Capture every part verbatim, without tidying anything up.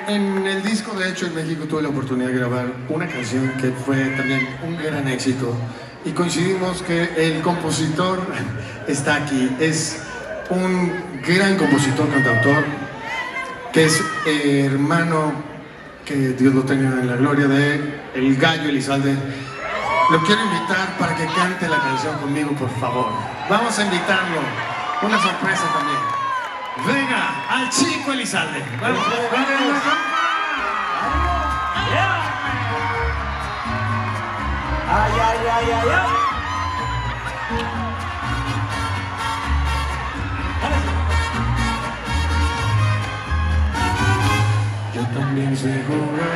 en el disco, de hecho, en México tuve la oportunidad de grabar una canción que fue también un gran éxito. Y coincidimos que el compositor está aquí. Es un gran compositor, cantautor, que es eh, hermano, que Dios lo tenga en la gloria, de El Gallo Elizalde. Lo quiero invitar para que cante la canción conmigo, por favor. Vamos a invitarlo. Una sorpresa también. Venga, al chico Elizalde. Vamos, vamos. Ay, ay, ay, ay, ay. Yo también sé jugar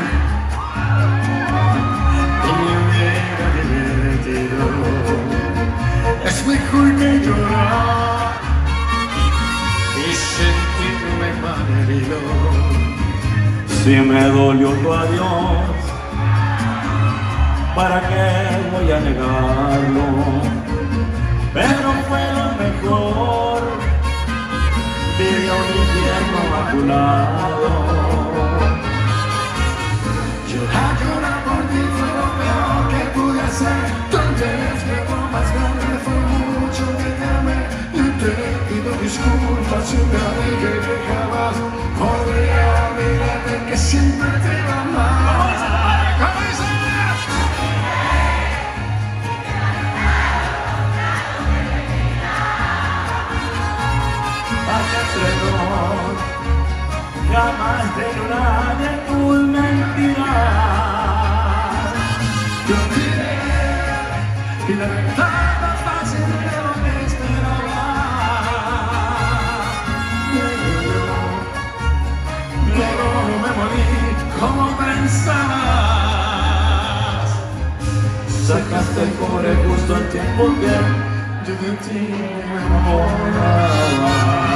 y me hubiera divertido. Es mejor que llorar y sentirme malherido. Si me dolió tu adiós, ¿para qué voy a negarlo? Pero fue lo mejor. Viví un infierno a tu lado. Llorar, llorar por ti fue lo peor que pude hacer. Tonterías, pero más grande fue mucho que te amé. Yo te pido disculpas y te dije que jamás podría olvidarte, que siempre te iba a amar. Jamás de una de tus mentiras. Yo diré, y la verdad más fácil de lo que esperaba. Luego me morí como pensabas. Sacaste el cobre justo al tiempo que yo de ti me enamoraba.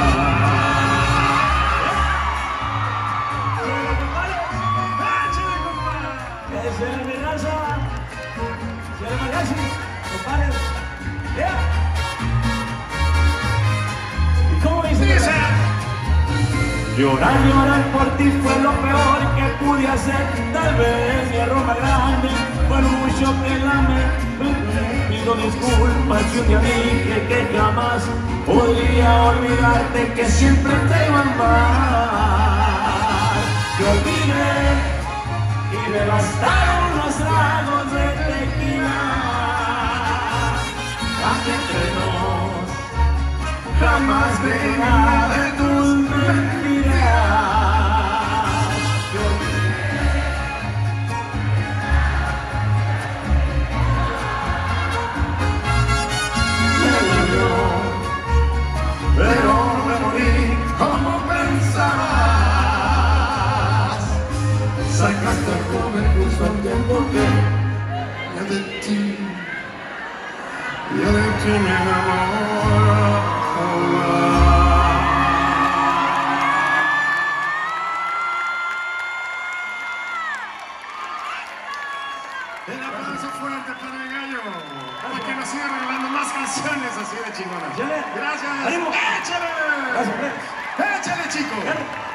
Llorar, llorar por ti fue lo peor que pude hacer. Tal vez mi error más grande fue mucho que la me pido disculpas. Yo te dije que jamás podría olvidarte, que siempre te iba a amar. Te olvidé y me bastaron los tragos de tequila. Aquí entre nos jamás verá de tus mentiras. Pero me morí como pensabas. Sacaste el joven justo al tiempo que yo de ti, yo de ti me enamoro. El aplauso fuerte para el Gallo, para que nos siga regalando más canciones así de chingonas. Gracias. ¡Ánimo! ¡Échale! Gracias, ¡Échale, chico!